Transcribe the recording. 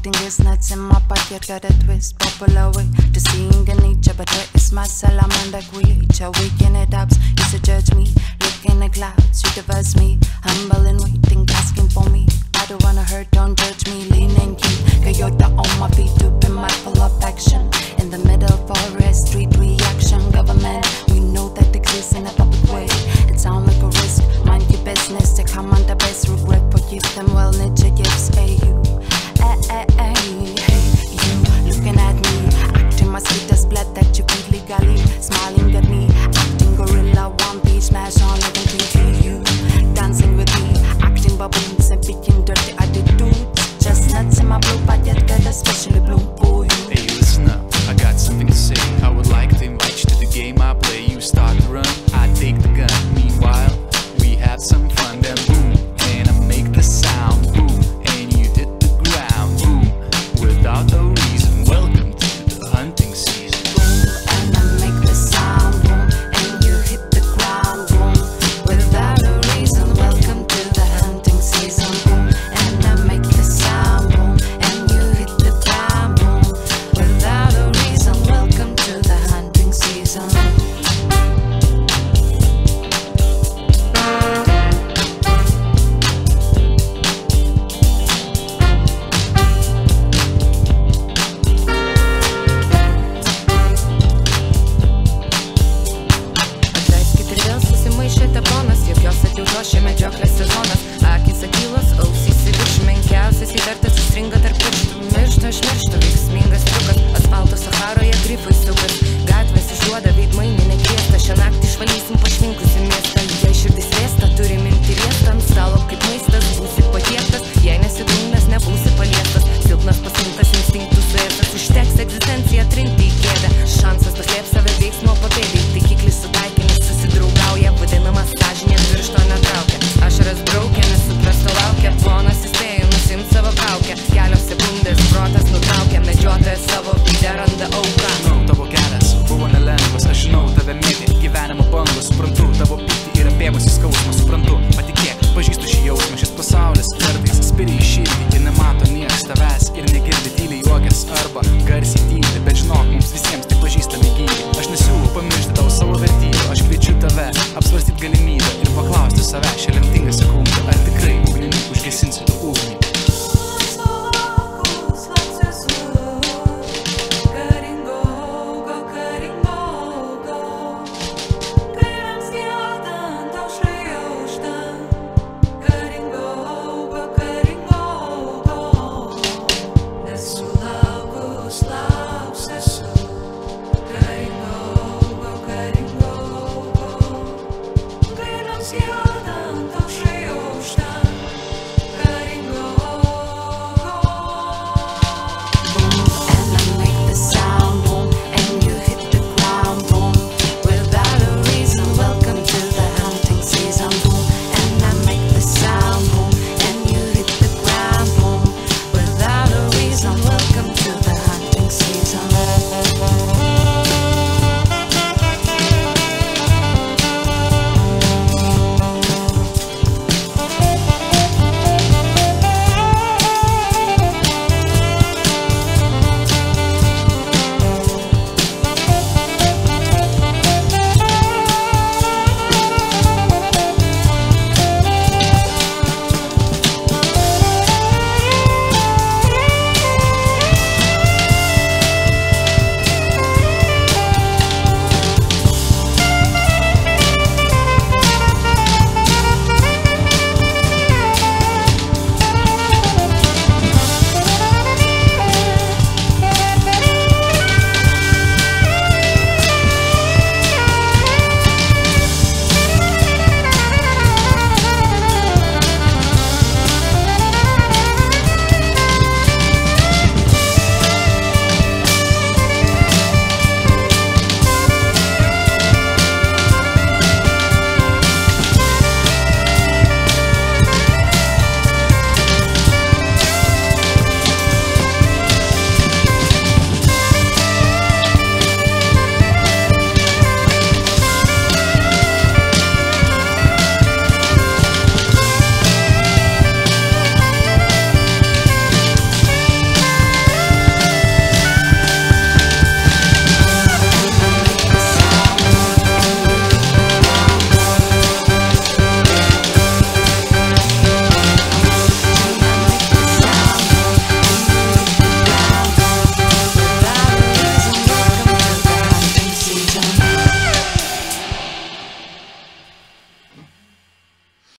acting is nuts in my pocket, got a twist, popular way to seeing in nature, but where is my salamander creature? Waking it up, used to judge me, look in the clouds, you diverse me, humble and waiting, asking for me. I don't wanna hurt, don't judge me, leaning key, Toyota on my feet, to be mindful of action. In the middle forest, street reaction, government, we know that exists in a public way. It sounds like a risk, mind your business, to come on the best, regret, forgive them, well, nature gives a you. You looking at me, acting my sweetest blood that you feed legally, smiling at me, acting gorilla, one piece, smash on everything to you, dancing with me, acting baboons and picking dirty attitudes, just nuts in my blue pocket, got a specially bloom for you. Hey, listen up, I got something to say. I would like to invite you to the game I play. You start to run, I take the gun. Meanwhile, we have some fun. Then boom, and I make the sound. Boom, and you hit the ground. Boom, without a reason. Welcome to the hunting season. Boom, and I make the sound. Boom, and you hit the ground. Boom, without a reason. Welcome to the hunting season. Boom, and I make the sound. Boom, and you hit the ground. Boom, without a reason. Welcome to the hunting season. Atleiskit ir vėl susimaišėte ponas, jokios atjautos čia medžioklės sezonas. Akys akylos, ausys į virš, menkiausias įtartas įstringa tarp pirštų. Miršta, šmiršta, veiksmingas triukas, asfalto Saharoje grifai sukas, gatvės išduoda veidmainį nekviestą, šią naktį išvalysim pašvinkusį miestą, jei širdis vėsta, turime